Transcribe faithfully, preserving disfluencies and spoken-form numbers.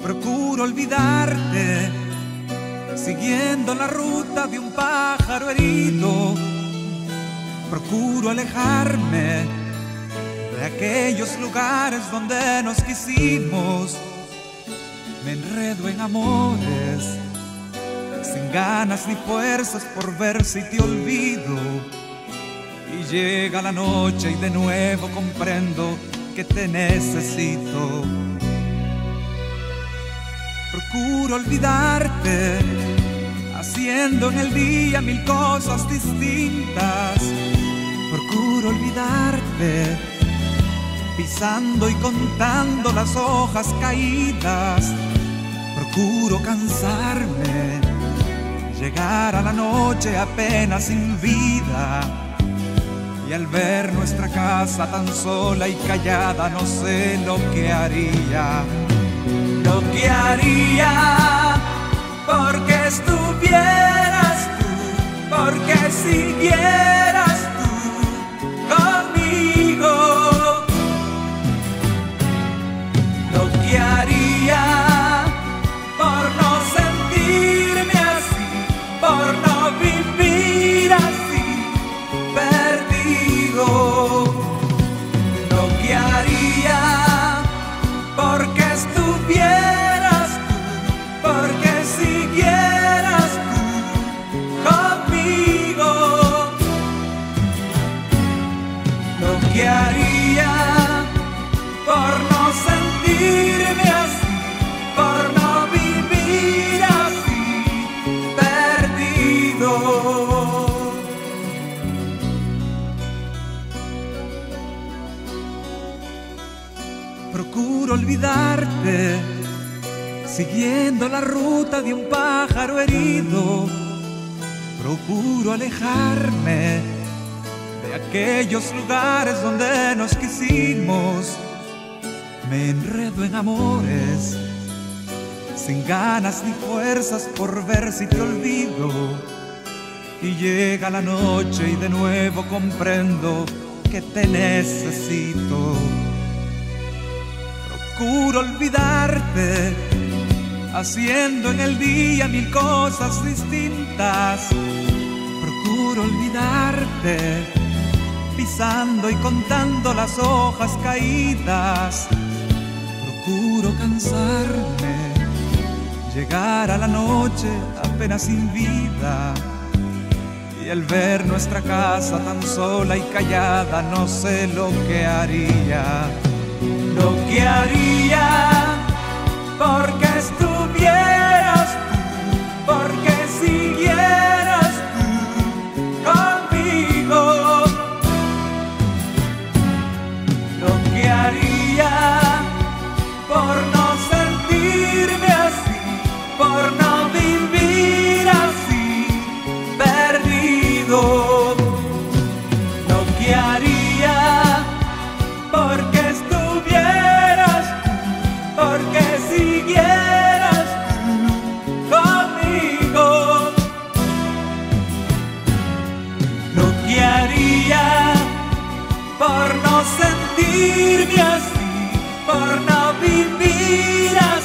Procuro olvidarte, siguiendo la ruta de un pájaro herido. Procuro alejarme de aquellos lugares donde nos quisimos. Me enredo en amores, sin ganas ni fuerzas por ver si te olvido. Y llega la noche y de nuevo comprendo que te necesito. Procuro olvidarte, haciendo en el día mil cosas distintas. Procuro olvidarte, pisando y contando las hojas caídas. Procuro cansarme, llegar a la noche apenas sin vida. Y al ver nuestra casa tan sola y callada, no sé lo que haría. Lo que haría porque estuvieras tú, porque siguieras tú conmigo. Lo que haría por no sentirme así, por no vivir así, perdido. Lo que haría porque estuvieras tú, porque siguieras tú conmigo. Lo que haría por no sentirme así, por no vivir así, perdido. Procuro olvidarte, siguiendo la ruta de un pájaro herido. Procuro alejarme de aquellos lugares donde nos quisimos. Me enredo en amores, sin ganas ni fuerzas por ver si te olvido. Y llega la noche y de nuevo comprendo que te necesito. Procuro olvidarte, haciendo en el día mil cosas distintas. Procuro olvidarte, pisando y contando las hojas caídas. Procuro cansarme, llegar a la noche apenas sin vida. Y al ver nuestra casa tan sola y callada, no sé lo que haría. Lo que haría porque estuvieras tú, porque siguieras tú conmigo. Lo que haría por no sentirme así, por no vivir así, perdido. Lo que haría porque estuvieras tú, porque siguieras tú conmigo. Lo que haría por no sentirme así, por no vivir así,